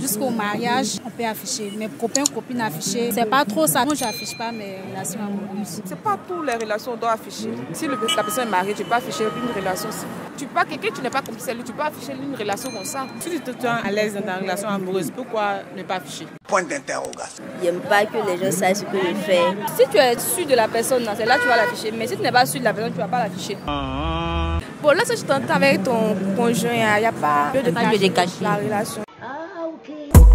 jusqu'au mariage, on peut afficher. Mes copains, copines afficher, c'est pas trop ça. Moi, j'affiche pas mes relations amoureuses. C'est pas toutes les relations qu'on doit afficher. Si la personne est mariée, tu peux afficher une relation. Tu peux pas quelqu'un, tu n'es pas complice, tu peux afficher une relation comme ça. Si tu te sens à l'aise dans ta relation amoureuse, pourquoi ne pas afficher? Point d'interrogation. J'aime pas que les gens sachent ce que je fais. Si tu es sûr de la personne, c'est là que tu vas l'afficher. Mais si tu n'es pas sûr de la personne, tu ne vas pas l'afficher. Bon, là, si tu t'entends avec ton conjoint, il n'y a pas de cacher la relation. Ah, ok.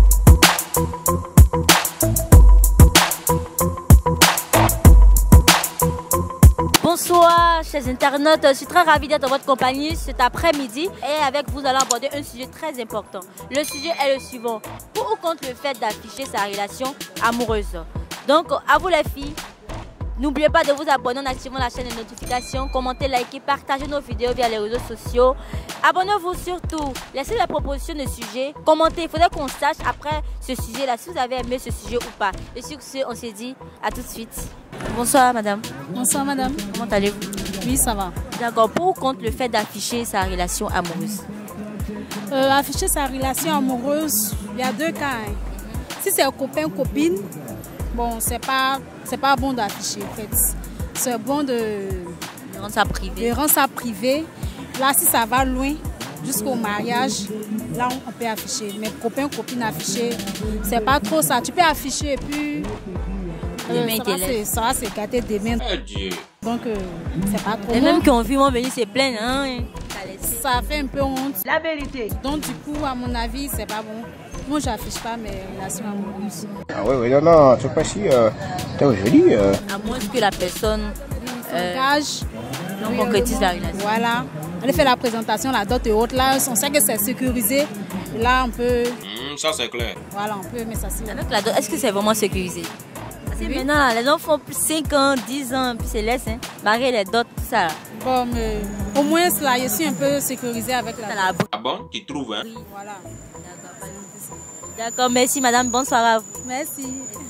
Bonsoir chers internautes, je suis très ravie d'être en votre compagnie cet après-midi et avec vous allons aborder un sujet très important. Le sujet est le suivant: pour ou contre le fait d'afficher sa relation amoureuse. Donc à vous les filles, n'oubliez pas de vous abonner en activant la chaîne de notifications, commentez, likez, partagez nos vidéos via les réseaux sociaux. Abonnez-vous surtout, laissez la proposition de sujet, commentez, il faudrait qu'on sache après ce sujet-là si vous avez aimé ce sujet ou pas. Et sur ce, on s'est dit à tout de suite. Bonsoir madame. Bonsoir madame. Comment allez-vous? Oui, ça va. D'accord, pour ou contre le fait d'afficher sa relation amoureuse? Afficher sa relation amoureuse, il y a deux cas. Hein. Si c'est un copain, copine, bon, c'est pas bon d'afficher en fait. C'est bon de rendre ça privé. De rendre ça privé. Là, si ça va loin, jusqu'au mariage, là, on peut afficher. Mais copains, copines afficher, c'est pas trop ça. Tu peux afficher et puis ça va se gâter des mains. Donc, c'est pas trop. Les mêmes qui ont vu vont venir se plaindre. Hein? Ça fait un peu honte. La vérité. Donc, du coup, à mon avis, c'est pas bon. Moi, j'affiche pas mes relations amoureuses. Ah oui, non, c'est pas si... t'es joli. À moins que la personne s'engage. On concrétise la relation. Voilà. On fait la présentation, la dot et autres. Là, on sait que c'est sécurisé. Là, on peut... ça, c'est clair. Voilà, on peut, mais ça c'est... Avec la dot, est-ce que c'est vraiment sécurisé? Parce que maintenant, les gens font plus 5 ans, 10 ans, puis se laissent, hein, marier les dots, tout ça. Bon, mais au moins, là, je suis un peu sécurisé avec la dot. Ah bon? Tu trouves, hein? Oui, voilà. D'accord, merci madame, bonsoir à vous. Merci.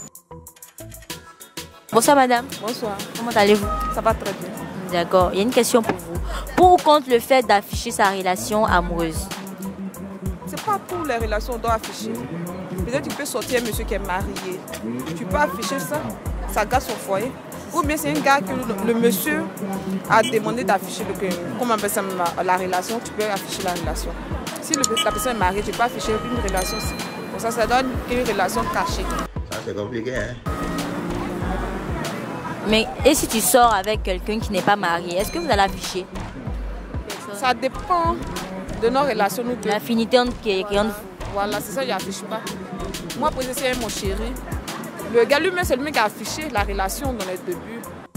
Bonsoir madame. Bonsoir. Comment allez-vous? Ça va très bien. D'accord, il y a une question pour vous. Pour ou contre le fait d'afficher sa relation amoureuse? C'est pas toutes les relations qu'on doit afficher. Peut-être tu peux sortir un monsieur qui est marié. Tu peux afficher ça, ça gâte son foyer. Ou bien c'est un gars que le monsieur a demandé d'afficher, comment on appelle ça, la relation, tu peux afficher la relation. Si la personne est mariée, tu peux afficher une relation aussi. Pour ça, ça donne une relation cachée. Ça, c'est compliqué, hein? Mais et si tu sors avec quelqu'un qui n'est pas marié, est-ce que vous allez afficher? Ça dépend de nos relations. L'affinité entre vous. Voilà, c'est ça, je n'affiche pas. Moi, pour c'est mon chéri. Le gars lui-même, c'est lui qui a affiché la relation dans les débuts.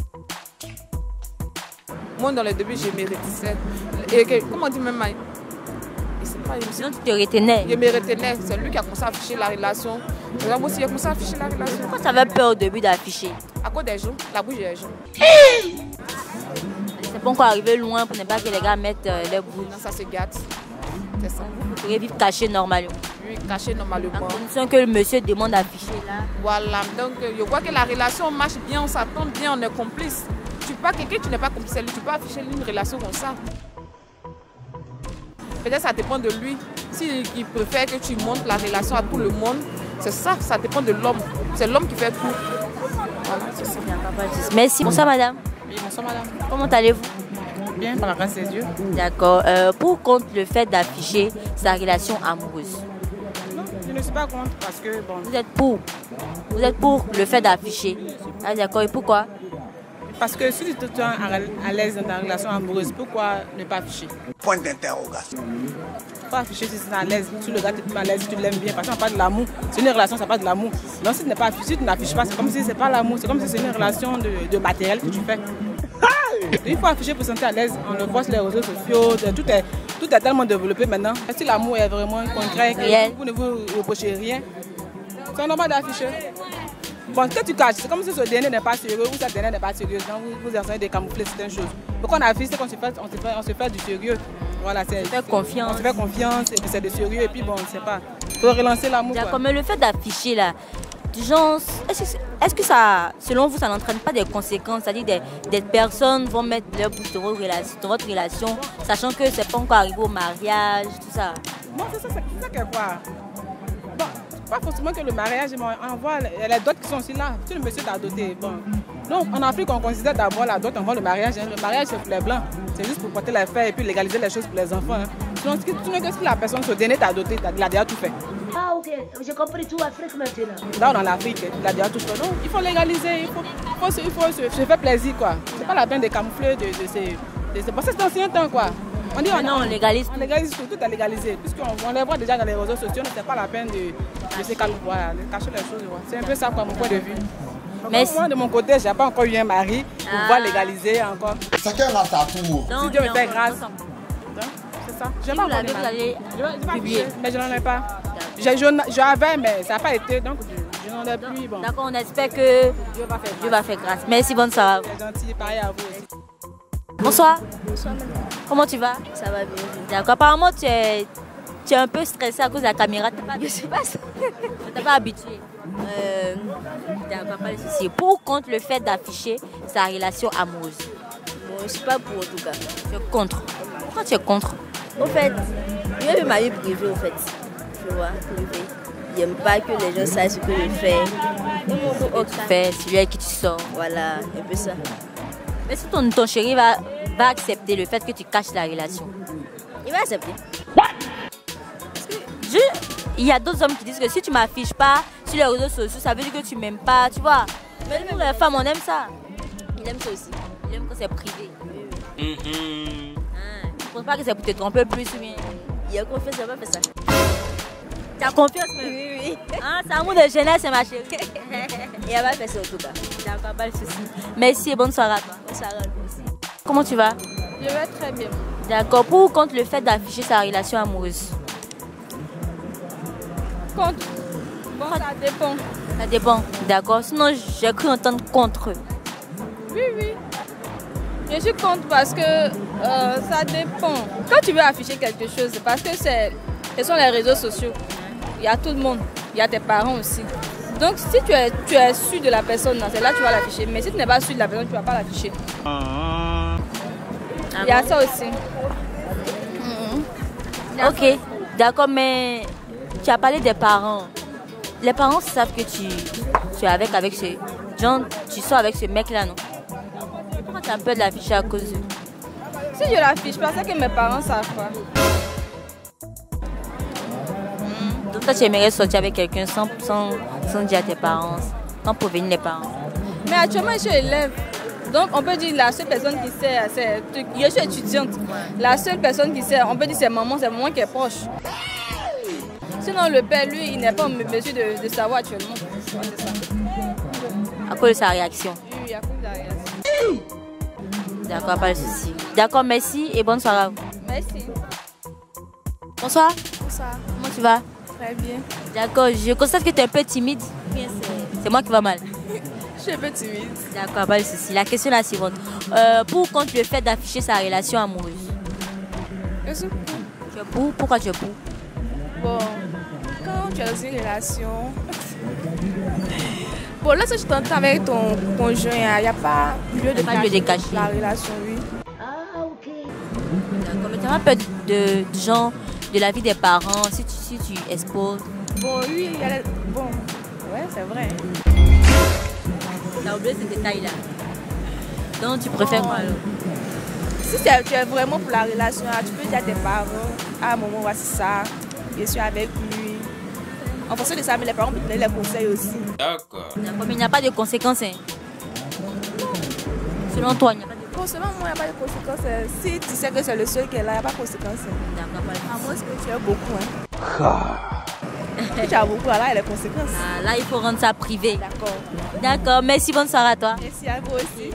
Moi, dans les débuts, je me réticais. Et comment on dit même, sinon, tu te retenais. Je me retenais. C'est lui qui a commencé à afficher la relation. Moi aussi, j'ai commencé à afficher la relation. Pourquoi tu avais peur au début d'afficher? À cause des gens, la bouche des gens. C'est pas encore arrivé loin pour ne pas que les gars mettent les bouches. Non, ça se gâte. C'est ça. Vous pourrez vivre caché normalement. Oui, caché normalement. En condition que le monsieur demande d'afficher là. Voilà, donc je vois que la relation marche bien, on s'attend bien, on est complice. Tu peux pas quelqu'un, tu n'es pas complice, tu peux afficher une relation comme ça. Peut-être ça dépend de lui. S'il préfère que tu montres la relation à tout le monde, c'est ça, ça dépend de l'homme. C'est l'homme qui fait tout. Voilà, c'est ça. Merci. Bonsoir madame. Oui, bonsoir madame. Comment allez-vous? Bien, par la grâce de Dieu. D'accord. Pour ou contre le fait d'afficher sa relation amoureuse? Non, je ne suis pas contre parce que bon. Vous êtes pour? Vous êtes pour le fait d'afficher? Ah d'accord, et pourquoi? Parce que si tu te sens à l'aise dans ta relation amoureuse, pourquoi ne pas afficher? Point d'interrogation. Pas afficher si tu es à l'aise, si le gars te à l'aise, si tu l'aimes bien, parce que ça n'a pas de l'amour. C'est une relation, ça n'a pas de l'amour. Donc si tu n'affiches pas, c'est comme si ce n'est pas l'amour, c'est comme si c'est une relation de matériel que tu fais. Il faut afficher pour se sentir à l'aise. On le voit sur les réseaux sociaux, tout est tellement développé maintenant. Si l'amour est vraiment concret, que vous ne vous reprochez rien, c'est normal d'afficher. Bon, quand tu caches, c'est comme si ce dernier n'est pas sérieux ou cette dernière n'est pas sérieuse. Donc vous essayez de camoufler certaines choses. Donc on affiche, c'est qu'on se fait du sérieux. Voilà, on se fait confiance. On se fait confiance, et puis c'est de sérieux, et puis bon, c'est pas. Il faut relancer l'amour. D'accord, mais le fait d'afficher là, genre, est-ce que ça, selon vous, ça n'entraîne pas des conséquences? C'est-à-dire des personnes vont mettre leur bouche dans votre relation, sachant que c'est pas encore arrivé au mariage, tout ça. Bon, c'est ça qu'elle voit. Bon, Pas forcément que le mariage, mais on voit les dots qui sont aussi là. Si le monsieur t'a doté, bon. Donc en Afrique, on considère d'abord la dot avant le mariage. Hein. Le mariage, c'est pour les blancs. C'est juste pour porter les fêtes et puis légaliser les choses pour les enfants. Hein. Donc, tu ne que si la personne se donne t'a doté, il a déjà tout fait. Ah, ok. J'ai compris tout Afrique maintenant. Là, dans l'Afrique, il a déjà tout fait. Donc, il faut légaliser, il faut se faire plaisir, quoi. C'est pas la peine de camoufler de ces... Bon, c'est ancien temps, quoi. On dit, non, on légalise. On légalise tout est légalisé. Puisqu'on les voit déjà dans les réseaux sociaux, c'est pas la peine de se cacher les choses. C'est un peu ça, quoi, mon point de vue. Mais moi, de mon côté, j'ai pas encore eu un mari pour pouvoir légaliser encore. Chacun a sa tour. Si Dieu me fait grâce. C'est ça. Je vais pas publier. Mais je n'en ai pas. J'avais, mais ça n'a pas été, donc je n'en ai plus. Bon. D'accord, on espère que Dieu va faire grâce. Merci, bonne soirée. C'est gentil, pareil à vous aussi. Bonsoir. Bonsoir, madame. Comment tu vas? Ça va bien. D'accord, apparemment tu es un peu stressée à cause de la caméra. Je sais pas ça. Tu t'es pas habituée. D'accord, pas de souci. Pour ou contre le fait d'afficher sa relation amoureuse? Bon, je suis pas pour en tout cas. Tu es contre. Pourquoi tu es contre? Au fait, je veux ma vie privée, au fait. Tu vois, privée. J'aime pas que les gens sachent ce que je fais. Et mon dos fait, celui avec qui tu sors. Voilà, un peu ça. Mais si ton chéri va accepter le fait que tu caches la relation? Il va accepter. Il y a d'autres hommes qui disent que si tu m'affiches pas sur les réseaux sociaux, ça veut dire que tu m'aimes pas, tu vois. Mais nous, les femmes, on aime ça. Il aime ça aussi. Il aime quand c'est privé. Je ne pense pas que c'est pour te tromper plus ou bien. Il a confiance, il va faire ça. Tu as confiance même? Oui, oui. Ah, c'est amour de jeunesse, ma chérie. Il va faire ça en tout cas. D'accord, pas de souci. Merci et bonne soirée à toi. Bonne soirée à vous aussi. Comment tu vas? Je vais très bien. D'accord. Pour ou contre le fait d'afficher sa relation amoureuse? Contre. Bon, ça dépend. Ça dépend. D'accord. Sinon, j'ai cru entendre contre. Oui, oui. Je suis contre parce que ça dépend. Quand tu veux afficher quelque chose, c'est parce que ce sont les réseaux sociaux. Il y a tout le monde. Il y a tes parents aussi. Donc, si tu es sûr de la personne, c'est là que tu vas l'afficher. Mais si tu n'es pas sûr de la personne, tu ne vas pas l'afficher. Il y a ça aussi. Ok. D'accord, mais tu as parlé des parents. Les parents savent que tu es avec ce... Genre, tu sors avec ce mec-là, non? Pourquoi tu as peur de l'afficher à cause de... Si je l'affiche, parce que mes parents savent pas. Donc toi, tu aimerais sortir avec quelqu'un sans dire à tes parents, sans prévenir les parents? Mais actuellement, je suis élève. Donc, on peut dire la seule personne qui sait, c'est... Je suis étudiante. La seule personne qui sait, on peut dire c'est maman qui est proche. Sinon, le père, lui, il n'est pas en mesure de savoir actuellement. Ouais, c'est ça. À cause de sa réaction? Oui, à cause de la réaction. D'accord, pas de souci. D'accord, merci et bonne soirée à vous. Merci. Bonsoir. Bonsoir. Comment tu vas? Très bien. D'accord, je constate que tu es un peu timide. Bien, c'est moi qui va mal. Je suis un peu timide. D'accord, pas de souci. La question est la suivante. Pour ou contre le fait d'afficher sa relation amoureuse? Je suis pour. Tu es pour? Pourquoi tu es pour? Bon, quand tu as une relation... Bon, là, si tu t'entends avec ton conjoint, il n'y a pas lieu de cacher la relation, oui. Ah, ok. D'accord, mais tu n'as pas peur de la vie des parents si tu exposes? Bon, oui, il y a... Bon, ouais, c'est vrai. Tu as oublié ce détail-là. Donc, tu préfères quoi alors? Si tu es vraiment pour la relation, tu peux dire à tes parents, à un moment, voici ça, je suis avec lui. En fonction de ça, mais les parents peuvent donner les conseils aussi. D'accord. Mais il n'y a pas de conséquences. Hein. Selon toi, il n'y a pas de conséquences. Bon, selon moi, il n'y a pas de conséquences. Si tu sais que c'est le seul qui est là, il n'y a pas de conséquences. D'accord, pas de à moins que tu as beaucoup. Hein. Si tu as beaucoup, là, il y a les conséquences. Ah, là, il faut rendre ça privé. D'accord. D'accord, merci, bonne soirée à toi. Merci à vous aussi.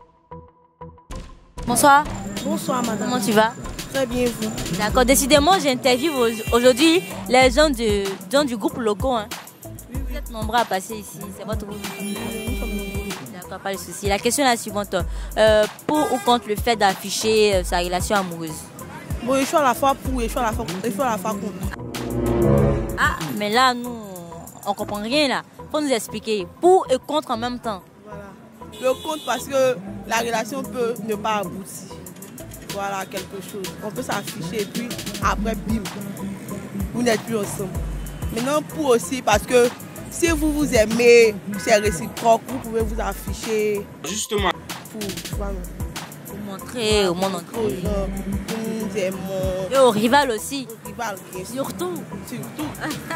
Bonsoir. Bonsoir, madame. Comment tu vas? Très bien, vous. D'accord, décidément, j'interviewe aujourd'hui les gens du groupe Loco. Hein. Oui. Vous êtes nombreux à passer ici, c'est votre groupe. D'accord, pas de souci. La question est la suivante. Pour ou contre le fait d'afficher sa relation amoureuse? Bon, je suis à la fois pour et je suis à la fois contre. Ah, mais là, nous, on comprend rien là. Faut nous expliquer. Pour et contre en même temps. Voilà. Le contre parce que la relation peut ne pas aboutir. Voilà, quelque chose. On peut s'afficher et puis après, bim, vous n'êtes plus ensemble. Maintenant, pour aussi, parce que si vous vous aimez, c'est réciproque, vous pouvez vous afficher. Justement. Pour montrer au monde entier. Nous aimons. Et aux rivales aussi. Aux rivales, bien sûr. Surtout. Surtout.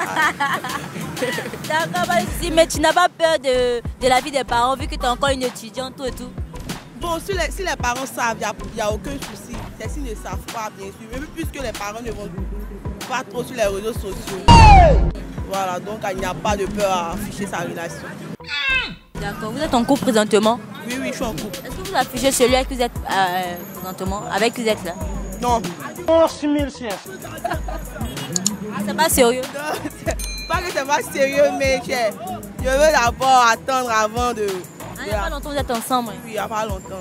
D'accord, mais tu n'as pas peur de la vie des parents vu que tu es encore une étudiante, tout et tout. Bon, si les parents savent, il n'y a aucun souci. C'est s'ils ne savent pas, bien sûr. Même puisque les parents ne vont pas trop sur les réseaux sociaux. Voilà, donc il n'y a pas de peur à afficher sa relation. D'accord, vous êtes en couple présentement? Oui, je suis en couple. Est-ce que vous affichez celui avec qui vous êtes présentement, avec qui vous êtes là? Non. Oh, 6000 c'est pas sérieux? Non, pas que c'est pas sérieux, mais je veux d'abord attendre avant de... Il n'y a pas longtemps vous êtes ensemble? Oui, il n'y a pas longtemps.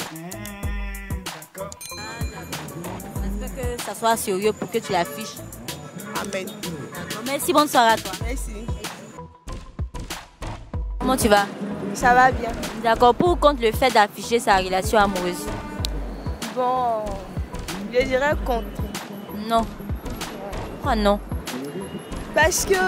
J'espère que ça soit sérieux pour que tu l'affiches. Amen. Merci, bonne soirée à toi. Merci. Comment tu vas? Ça va bien. D'accord, pour ou contre le fait d'afficher sa relation amoureuse? Bon, je dirais contre. Non. Pourquoi non? Parce que,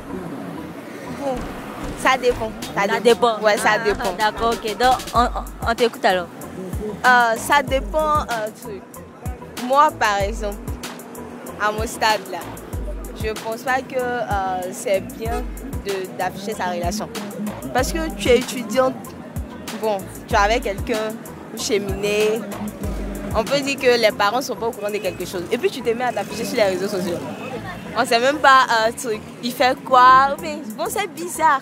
bon, ça dépend. Ça dépend. Ouais, ça dépend. D'accord, ok. Donc, on t'écoute alors. Ça dépend truc. Moi, par exemple, à mon stade là, je pense pas que c'est bien d'afficher sa relation. Parce que tu es étudiante, bon, tu es avec quelqu'un, vous cheminez. On peut dire que les parents ne sont pas au courant de quelque chose. Et puis tu te mets à t'afficher sur les réseaux sociaux. On ne sait même pas truc. Il fait quoi? Mais bon, c'est bizarre.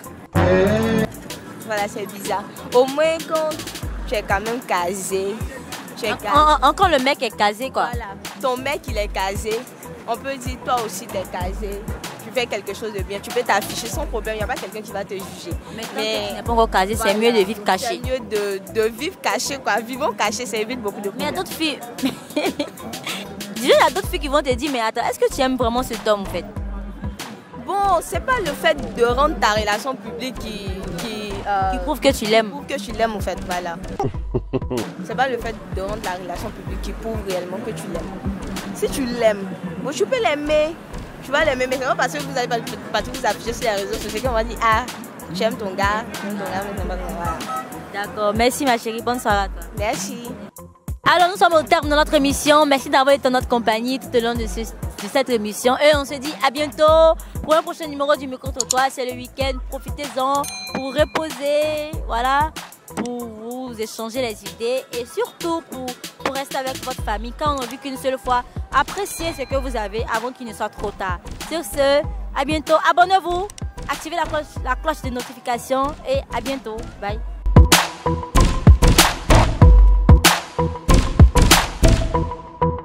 Voilà, c'est bizarre. Au moins quand tu es quand même casé. Encore le mec est casé quoi. Voilà. Ton mec il est casé. On peut dire toi aussi tu es casé. Tu fais quelque chose de bien. Tu peux t'afficher sans problème. Il n'y a pas quelqu'un qui va te juger. Mais tu n'es pas encore casé, voilà, c'est mieux de vivre caché. C'est mieux de vivre caché quoi. Vivons caché, ça évite beaucoup de problèmes. Mais il y a d'autres filles. Déjà, il y a d'autres filles qui vont te dire, mais attends, est-ce que tu aimes vraiment cet homme en fait? Bon, c'est pas le fait de rendre ta relation publique qui prouve que tu l'aimes. Prouve que tu l'aimes en fait, voilà. C'est pas le fait de rendre la relation publique qui prouve réellement que tu l'aimes. Si tu l'aimes, bon, tu peux l'aimer, tu vas l'aimer, mais c'est pas parce que vous allez pas vous afficher sur les réseaux sociaux qu'on va dire ah, j'aime ton gars, voilà. D'accord, merci ma chérie, bonne soirée à toi. Merci. Alors nous sommes au terme de notre émission. Merci d'avoir été en notre compagnie tout au long de cette émission. Et on se dit à bientôt pour un prochain numéro du micro-trottoir. C'est le week-end, profitez-en pour reposer, voilà, pour vous échanger les idées et surtout pour rester avec votre famille. Quand on n'a vu qu'une seule fois, appréciez ce que vous avez avant qu'il ne soit trop tard. Sur ce, à bientôt. Abonnez-vous, activez la cloche de notification et à bientôt. Bye.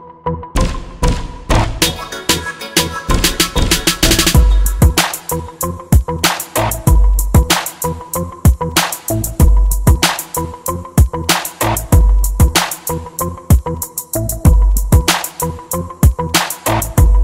Thank you.